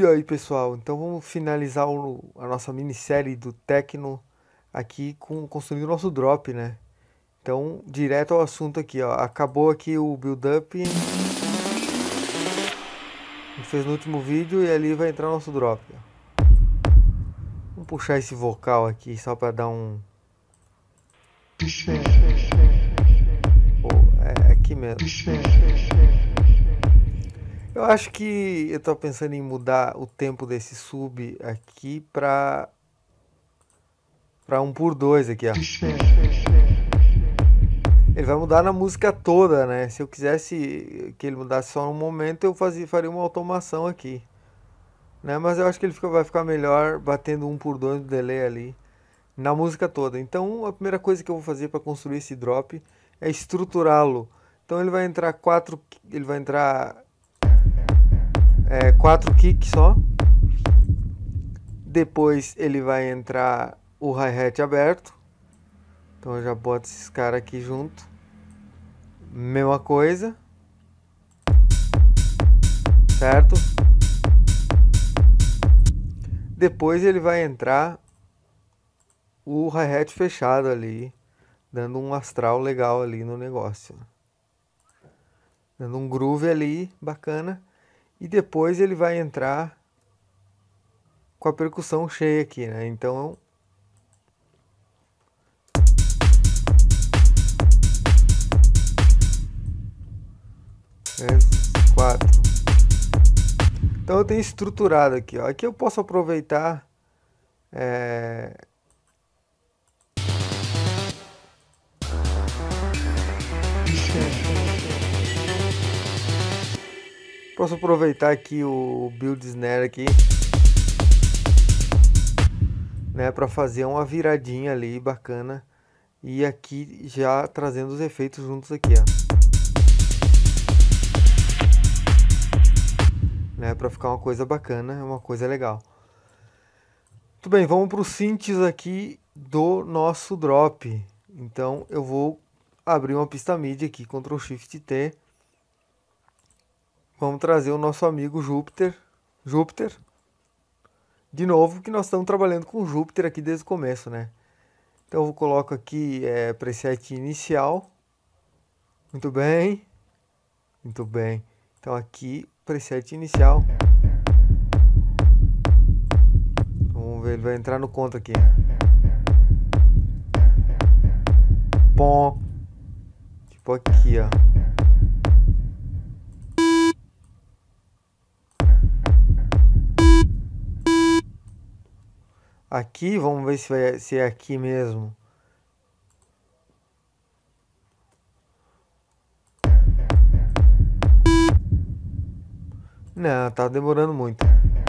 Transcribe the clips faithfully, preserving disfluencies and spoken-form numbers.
E aí, pessoal, então vamos finalizar o- a nossa minissérie do Tecno aqui com construindo o nosso drop, né? Então, direto ao assunto aqui, ó. Acabou aqui o build-up, a gente fez no último vídeo e ali vai entrar o nosso drop, ó. Vamos puxar esse vocal aqui só para dar um... Pô, é aqui mesmo. Eu acho que eu tô pensando em mudar o tempo desse sub aqui pra, pra um por dois aqui, ó. Ele vai mudar na música toda, né? Se eu quisesse que ele mudasse só no momento, eu fazia, faria uma automação aqui. Né? Mas eu acho que ele fica, vai ficar melhor batendo um por dois no delay ali na música toda. Então a primeira coisa que eu vou fazer para construir esse drop é estruturá-lo. Então ele vai entrar quatro, ele vai entrar é, quatro kicks só. Depois ele vai entrar o hi-hat aberto. Então eu já boto esses caras aqui junto. Mesma coisa. Certo? Depois ele vai entrar o hi-hat fechado ali, dando um astral legal ali no negócio. Dando um groove ali, bacana. E depois ele vai entrar com a percussão cheia aqui, né? Então... três, quatro. Então eu tenho estruturado aqui, ó. Aqui eu posso aproveitar... É... Posso aproveitar aqui o build snare aqui, né, para fazer uma viradinha ali bacana e aqui já trazendo os efeitos juntos aqui, ó, né, para ficar uma coisa bacana, uma coisa legal. Muito bem, vamos para os synths aqui do nosso drop. Então eu vou abrir uma pista MIDI aqui, control shift T. Vamos trazer o nosso amigo Júpiter. Júpiter. De novo, que nós estamos trabalhando com Júpiter aqui desde o começo, né? Então eu coloco aqui é, preset inicial. Muito bem. Muito bem. Então aqui, preset inicial. Vamos ver, ele vai entrar no conto aqui. Bom. Tipo aqui, ó. Aqui, vamos ver se, vai, se é aqui mesmo. Não, tá demorando muito.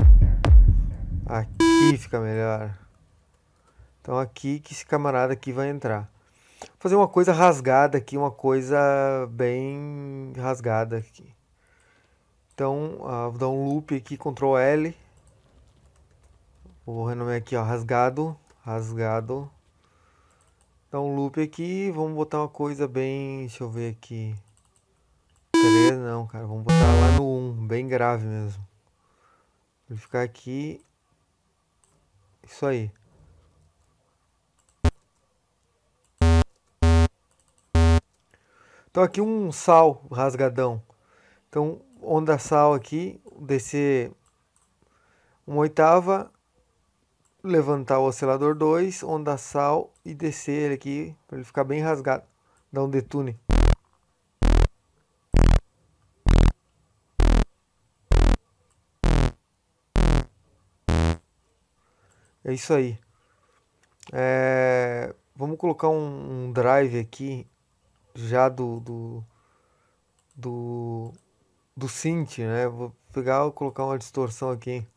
Aqui fica melhor. Então aqui que esse camarada aqui vai entrar. Vou fazer uma coisa rasgada aqui, uma coisa bem rasgada aqui. Então, uh, vou dar um loop aqui, control L. Vou renomear aqui, ó, rasgado, rasgado. Dá um loop aqui, vamos botar uma coisa bem, deixa eu ver aqui. três não, cara, vamos botar lá no um, bem grave mesmo. Vou ficar aqui. Isso aí. Então aqui um sal rasgadão. Então, onda sal aqui, descer uma oitava, levantar o oscilador dois, onda sal e descer ele aqui para ele ficar bem rasgado. Dar um detune. É isso aí. É, vamos colocar um, um drive aqui já do do do, do synth, né? Vou pegar e colocar uma distorção aqui.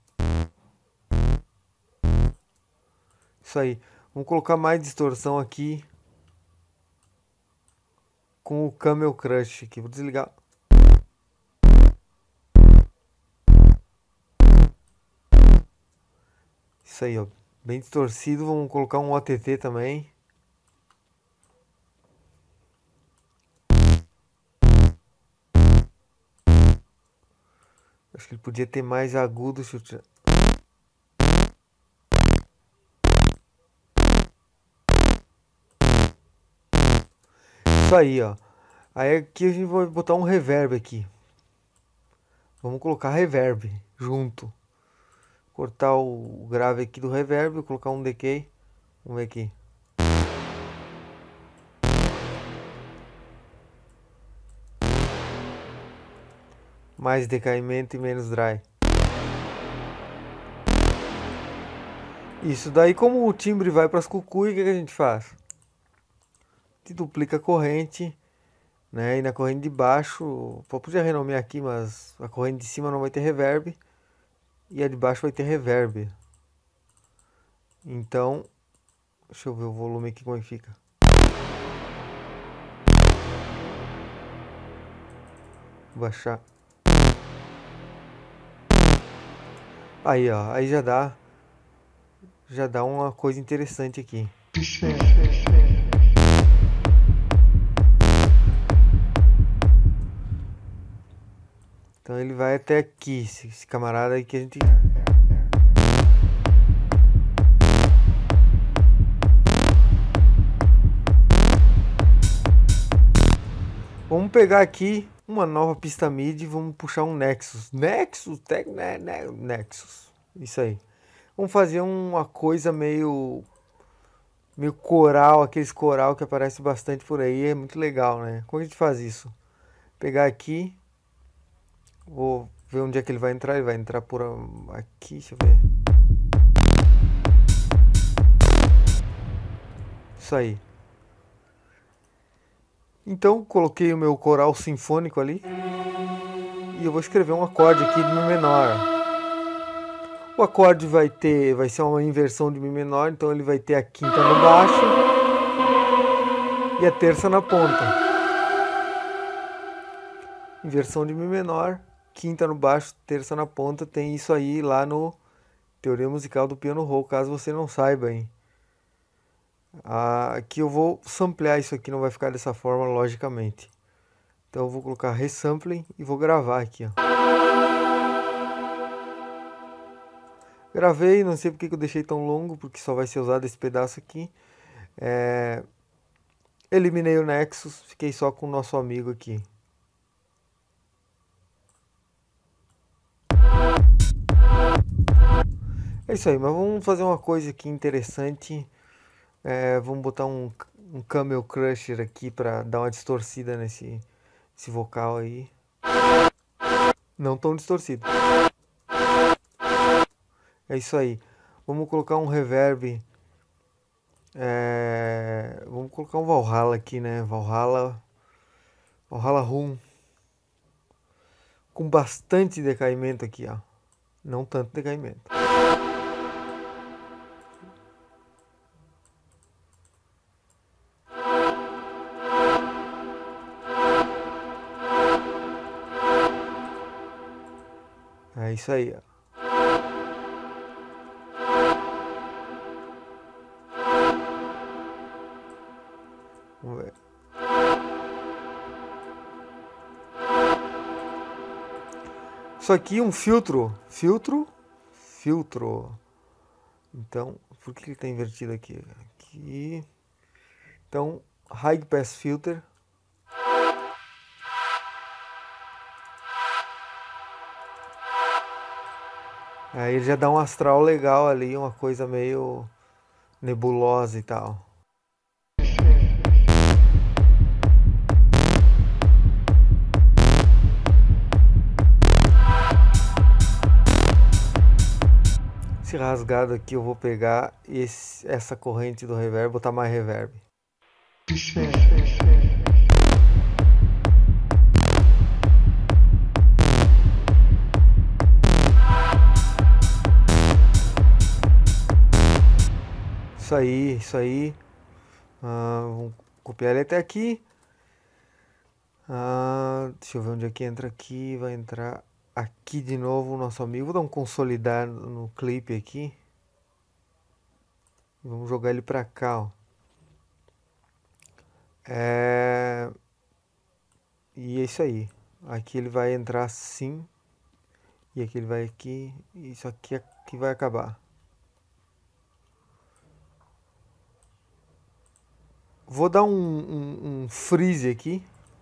Isso aí. Vamos colocar mais distorção aqui com o Camel Crush aqui. Vou desligar. Isso aí, ó. Bem distorcido. Vamos colocar um O T T também. Acho que ele podia ter mais agudo. Deixa eu tirar. Isso aí, ó. Aí aqui a gente vai botar um reverb aqui. Vamos colocar reverb junto. Cortar o grave aqui do reverb, colocar um decay. Vamos ver aqui. Mais decaimento e menos dry. Isso daí, como o timbre vai para as cucuia, o que, que a gente faz? A gente duplica a corrente, né? E na corrente de baixo, eu podia renomear aqui, mas a corrente de cima não vai ter reverb e a de baixo vai ter reverb. Então, deixa eu ver o volume aqui como é que fica. Vou baixar. Aí, ó, aí já dá, já dá uma coisa interessante aqui. Então ele vai até aqui, esse camarada aí que a gente... Vamos pegar aqui uma nova pista midi e vamos puxar um Nexus. Nexus? Tec, né, né, Nexus. Isso aí. Vamos fazer uma coisa meio... meio coral, aqueles coral que aparece bastante por aí. É muito legal, né? Como a gente faz isso? Pegar aqui... Vou ver onde é que ele vai entrar. Ele vai entrar por aqui, deixa eu ver. Isso aí. Então, coloquei o meu coral sinfônico ali. E eu vou escrever um acorde aqui de Mi menor. O acorde vai ter, vai ser uma inversão de Mi menor, então ele vai ter a quinta no baixo e a terça na ponta. Inversão de Mi menor, quinta no baixo, terça na ponta, tem isso aí lá no Teoria Musical do Piano Roll, caso você não saiba, hein. Ah, aqui eu vou samplear isso aqui, não vai ficar dessa forma, logicamente. Então eu vou colocar resampling e vou gravar aqui, ó. Gravei, não sei porque que eu deixei tão longo, porque só vai ser usado esse pedaço aqui. É... Eliminei o Nexus, fiquei só com o nosso amigo aqui. É isso aí, mas vamos fazer uma coisa aqui interessante. É, vamos botar um, um Camel Crusher aqui para dar uma distorcida nesse, nesse vocal aí. Não tão distorcido. É isso aí. Vamos colocar um reverb. É, vamos colocar um Valhalla aqui, né? Valhalla. Valhalla Room. Com bastante decaimento aqui, ó. Não tanto decaimento. É isso aí, ó. Vamos ver. Isso aqui é um filtro. Filtro. Filtro. Então, por que ele está invertido aqui? Aqui. Então, High Pass Filter. Aí ele já dá um astral legal ali, uma coisa meio nebulosa e tal. Esse rasgado aqui eu vou pegar esse, essa corrente do reverb, botar mais reverb. Isso aí, isso aí. Ah, vamos copiar ele até aqui. Ah, deixa eu ver onde é que entra aqui. Vai entrar aqui de novo o nosso amigo. Vou dar um consolidar no clipe aqui. Vamos jogar ele pra cá, ó. É... E é isso aí. Aqui ele vai entrar assim. E aqui ele vai aqui. Isso aqui, aqui vai acabar. Vou dar um, um, um freeze aqui.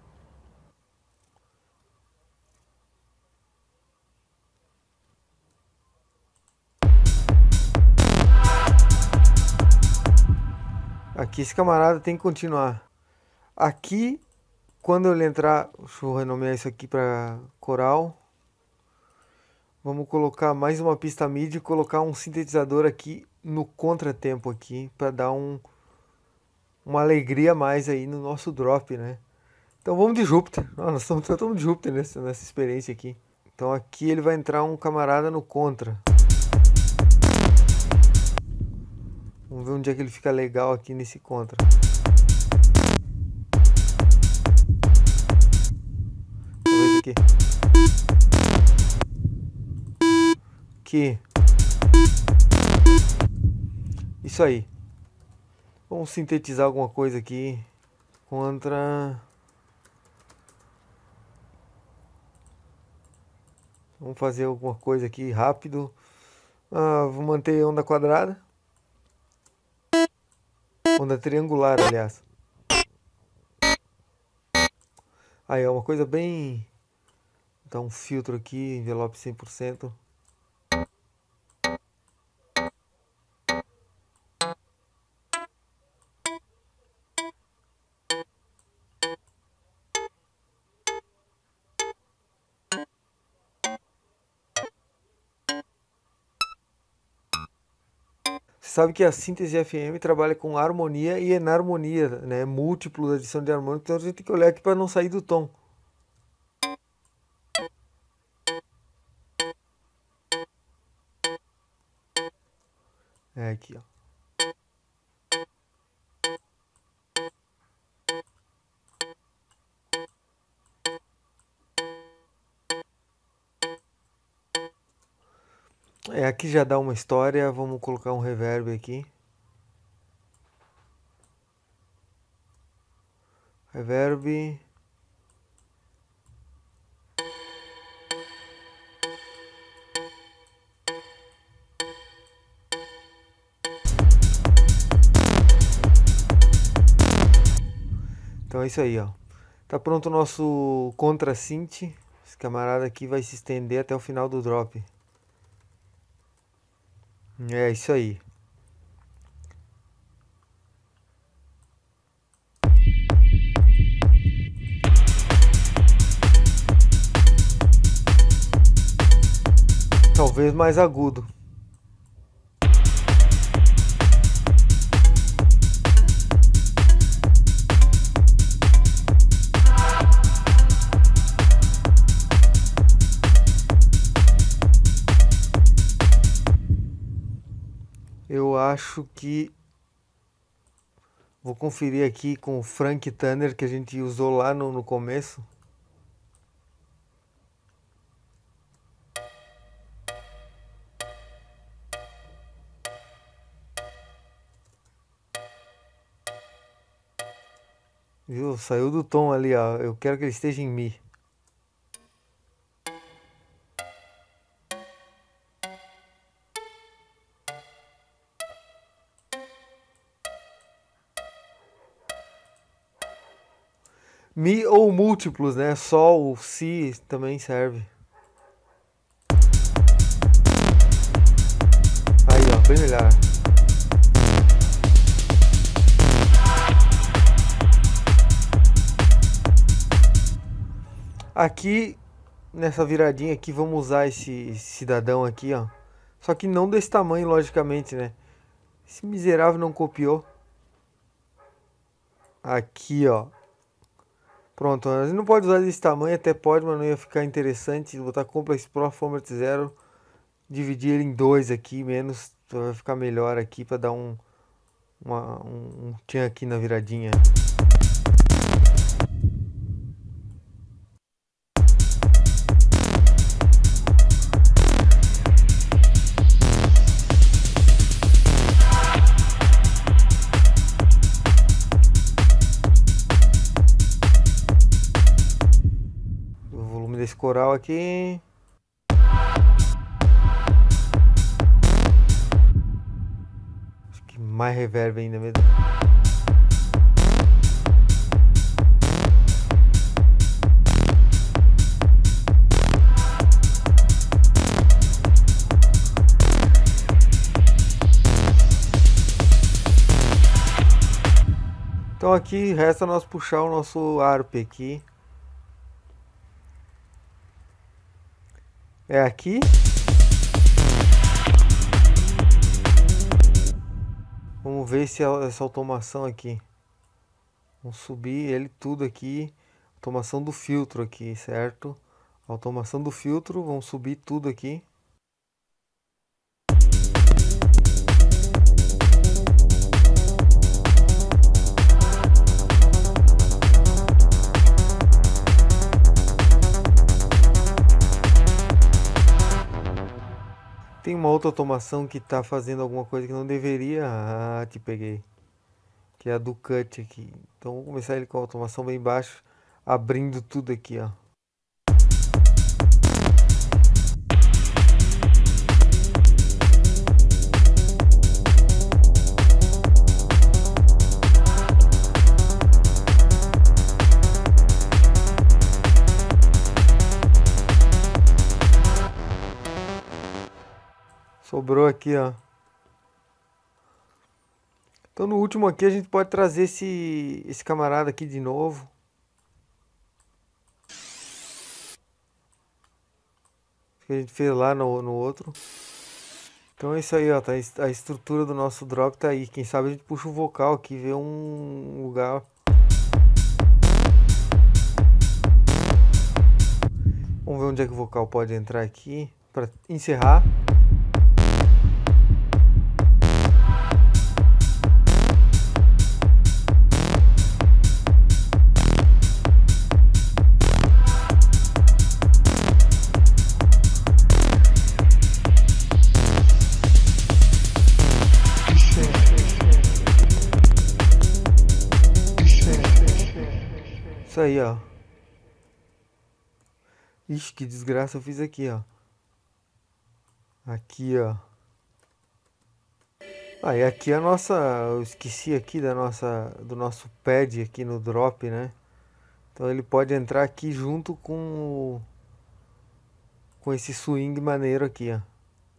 Aqui esse camarada tem que continuar. Aqui, quando ele entrar, deixa eu renomear isso aqui para coral. Vamos colocar mais uma pista MIDI e colocar um sintetizador aqui no contratempo aqui para dar um uma alegria a mais aí no nosso drop, né? Então vamos de Júpiter. Ah, nós estamos, estamos de Júpiter nessa, nessa experiência aqui. Então aqui ele vai entrar um camarada no contra. Vamos ver onde é que ele fica legal aqui nesse contra. Talvez aqui. Aqui. Isso aí. Vamos sintetizar alguma coisa aqui. Contra. Vamos fazer alguma coisa aqui rápido. Ah, vou manter onda quadrada. Onda triangular, aliás. Aí é uma coisa bem... Dá um filtro aqui, envelope cem por cento. Sabe que a síntese F M trabalha com harmonia e enarmonia, né? Múltiplos, adição de harmônico, então a gente tem que olhar aqui para não sair do tom. É aqui, ó. É, aqui já dá uma história, vamos colocar um reverb aqui. Reverb. Então é isso aí, ó. Tá pronto o nosso contra synth. Esse camarada aqui vai se estender até o final do drop. É isso aí. Talvez mais agudo. Eu acho que vou conferir aqui com o Frank Tanner que a gente usou lá no, no começo. Viu? Saiu do tom ali, ó. Eu quero que ele esteja em Mi. Mi ou múltiplos, né? Sol, Si também serve. Aí, ó, bem melhor. Aqui, nessa viradinha aqui, vamos usar esse cidadão aqui, ó. Só que não desse tamanho, logicamente, né? Esse miserável não copiou. Aqui, ó. Pronto, a gente não pode usar desse tamanho, até pode, mas não ia ficar interessante. Botar Complex Pro Format Zero, dividir ele em dois aqui, menos, vai ficar melhor aqui para dar um, uma, um, um tchan aqui na viradinha. Esse coral aqui. mais reverb ainda mesmo. Então aqui resta nós puxar o nosso arp aqui. É aqui. Vamos ver se essa automação aqui. Vamos subir ele tudo aqui. Automação do filtro aqui, certo? Automação do filtro, vamos subir tudo aqui. Tem uma outra automação que está fazendo alguma coisa que não deveria. Ah, te peguei. Que é a do cut aqui. Então vou começar ele com a automação bem baixo, abrindo tudo aqui, ó. Sobrou aqui, ó. Então no último aqui a gente pode trazer esse, esse camarada aqui de novo. Que a gente fez lá no, no outro. Então é isso aí, ó. Tá, a estrutura do nosso drop tá aí. Quem sabe a gente puxa o vocal aqui, vê um lugar. Vamos ver onde é que o vocal pode entrar aqui para encerrar. Isso aí, ó. Ixi, que desgraça eu fiz aqui, ó. Aqui, ó. Ah, e aqui a nossa... Eu esqueci aqui da nossa, do nosso pad aqui no drop, né? Então ele pode entrar aqui junto com... Com esse swing maneiro aqui, ó.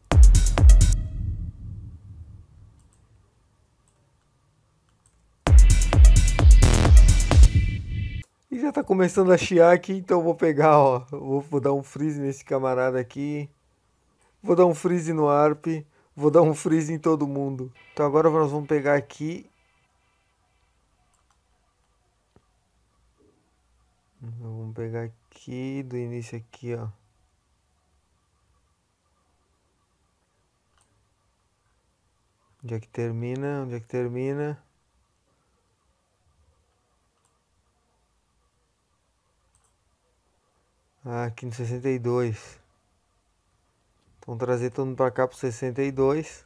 E já tá começando a chiar aqui, então eu vou pegar, ó. Vou, vou dar um freeze nesse camarada aqui. Vou dar um freeze no arp. Vou dar um freeze em todo mundo. Então agora nós vamos pegar aqui. Vamos pegar aqui, do início aqui, ó. Onde é que termina? Onde é que termina? Ah, aqui no sessenta e dois. Vamos trazer todo mundo para cá pro sessenta e dois.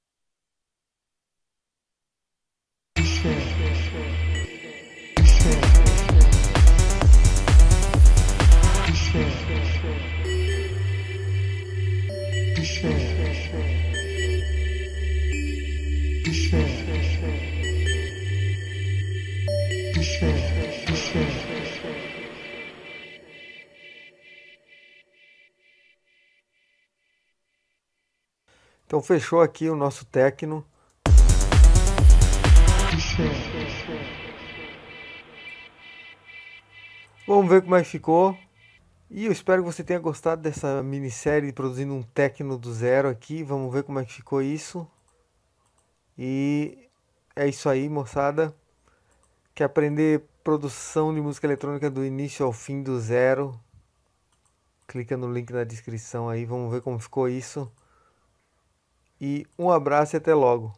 Então fechou aqui o nosso techno. Vamos ver como é que ficou. E eu espero que você tenha gostado dessa minissérie produzindo um techno do zero aqui. Vamos ver como é que ficou isso. E é isso aí, moçada. Quer aprender produção de música eletrônica do início ao fim do zero? Clica no link na descrição aí. Vamos ver como ficou isso. E um abraço e até logo.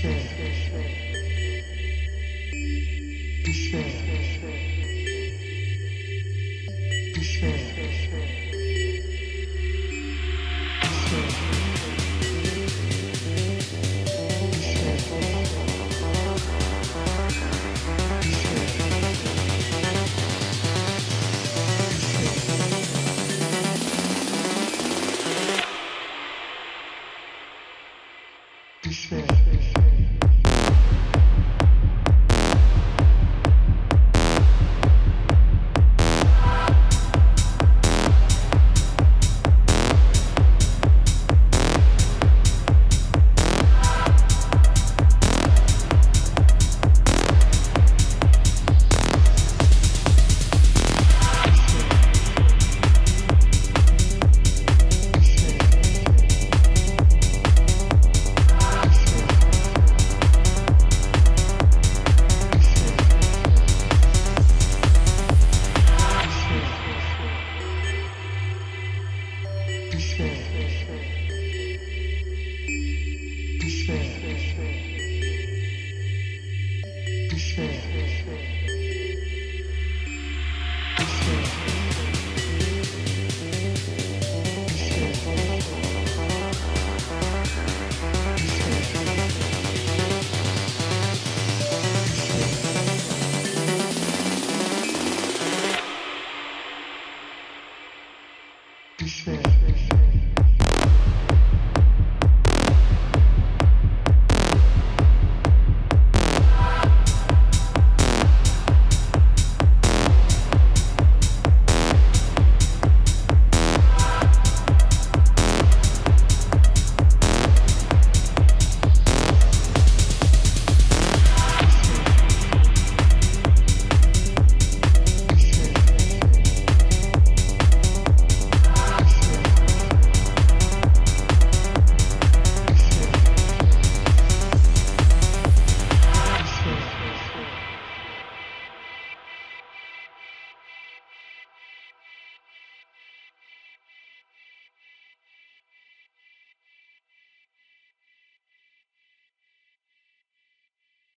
Despair.